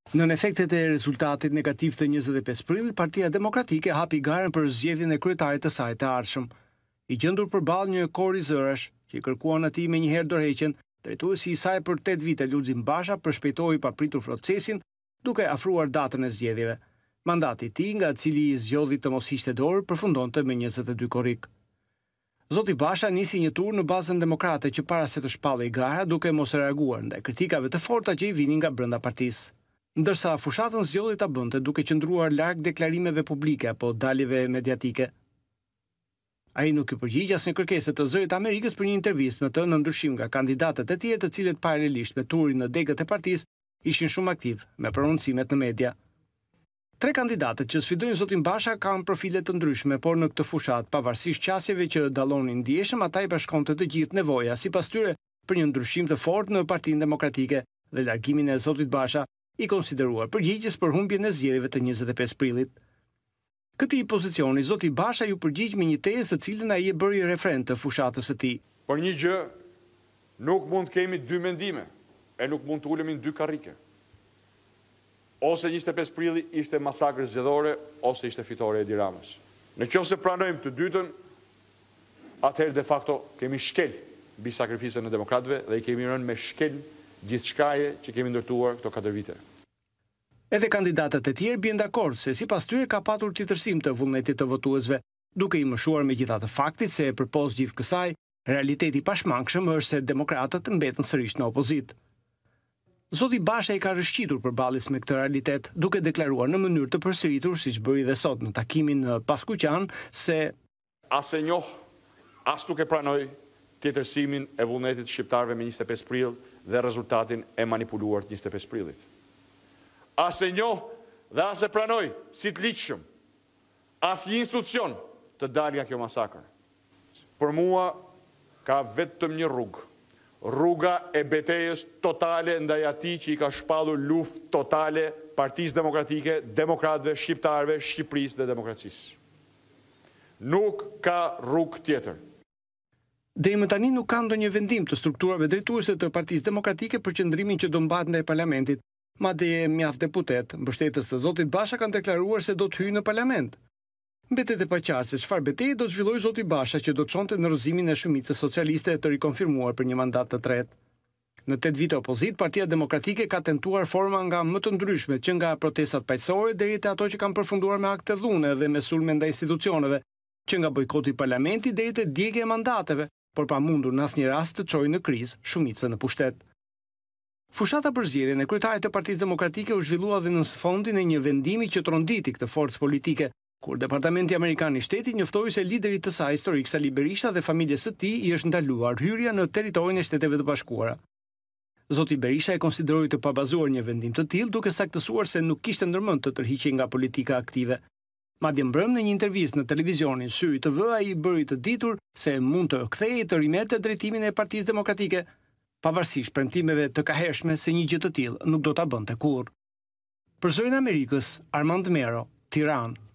Nën efektet e rezultatit negativ të 25 prillit, Partia Demokratike hapi garën për zgjedhjen e kryetarit të saj të ardhshëm. I gjendur përballë një kori zërash, që i kërkuan atij me njëherë dorëheqjen, drejtuesi i saj për 8 vite Lulzim Basha përshpejtoi papritur procesin duke afruar datën e zgjedhjeve. Mandati i tij, nga cili i zgjodhi të mos hiqte dorë, përfundonte me 22 korrik. Zoti Basha nisi një tur në bazën demokrate që para se të shpallej gara duke mos reaguar ndaj kritikave të forta që i vinin nga brenda partisë. Ndërsa fushatën zgjodhi ta bënte duke qëndruar larg deklarimeve publike apo daljeve mediatike. Ai nuk i përgjigj asnjë kërkesë të zërit Amerikës për një intervistë me të, në ndryshim nga kandidatët e tjerë të cilët paralelisht me turin në degët e partisë ishin shumë aktiv me prononcimet në media. 3 kandidatët që sfidojnë zotin Basha kanë profile të ndryshme, por në këtë fushat, pavarësisht qasjeve që dallonin ndjeshëm, ata i bashkonte të gjithë nevoja, sipas tyre, për një ndryshim të fortë në Partinë Demokratike dhe largimin e zotit Basha, i konsideruar përgjegjës për humbjen e zgjedhjeve të 25 prillit. Këtij pozicioni, zoti Basha ju përgjigj me një tezë të cilën ai e bëri referent të fushatës së tij. Por një gjë, nuk mund të kemi 2 mendime, e nuk mund të ulemi në 2 karrike. Ose 25 prilli ishte masakrë zgjedhore, ose ishte fitore e Edi Ramës. Nëse pranojmë të dytën, atëherë de facto kemi shkel mbi sakrificën e demokratëve dhe i kemi rënë me shkel gjithçkaje që kemi ndërtuar këto 4 vite. Edhe kandidatët e tjerë bien dakord se sipas tyre ka patur tjetërsim të vullnetit të votuesve, duke i mëshuar megjithatë faktit se përpos gjithë kësaj, realiteti i pashmangshëm është se demokratët mbetën sërish në opozitë. Zoti Basha i ka rëshqitur përballës me këtë realitet, duke deklaruar në mënyrë të përsëritur, siç bëri dhe sot në takimin në Paskuqan, se as e njoh, as nuk e pranoj tjetërsimin e vullnetit shqiptarëve me 25 prill dhe rezultatin e manipuluar të 25 prillit. As e njoh dhe as e pranoj si të ligjshëm as një institucion të dalë nga kjo masakër. Për mua ka vetëm një rrugë. Rruga e betejës totale ndaj atij që i ka shpallur luftë totale Partisë Demokratike, demokratëve, shqiptarëve, Shqipërisë dhe demokracisë. Nuk ka rrugë tjetër. Deri më tani nuk ka ndonjë vendim të strukturave drejtuese të Partisë Demokratike për qëndrimin që do mbahet ndaj parlamentit. Madje mjaft deputet, mbështetës të zotit Basha, kanë deklaruar se do të hyjë në parlament. Mbetet e paqartë se çfarë betejë do të zhvillojë zoti Basha, që do të çonte në rrëzimin e shumicës socialiste të rikonfirmuar për një mandat të tretë. Në 8 vite opozit, Partia Demokratike ka tentuar forma nga më të ndryshme, që nga protestat paqësorë deri te ato që kanë përfunduar me akte dhune dhe me sulme ndaj institucioneve, që nga bojkoti i parlamentit deri te djegja e mandateve, por pa mundur në asnjë rast të çojë në krizë shumicën në pushtet. Fushata për zgjedhjen e kryetarit të Partisë Demokratike u zhvillua dhe në sfondin e një vendimi që tronditi këtë forcë politike, kur Departamenti Amerikan i Shtetit njoftoi se liderit të saj historik Sali Berisha dhe familjes së tij i është ndaluar hyrja në territorin e Shteteve të Bashkuara. Zoti Berisha e konsideroi të pabazuar një vendim të tillë, duke saktësuar se nuk kishte ndërmend të tërhiqej nga politika aktive. Madje mbrëm në një intervistë në televizionin Syri TV ai i bëri të ditur se mund të kthehej të rimerrte drejtimin e Partisë Demokratike, pavarësisht premtimeve të kahershme se një gjë të tillë nuk do ta bënte kurrë. Për Zërin e Amerikës, Armand Mero, Tiranë.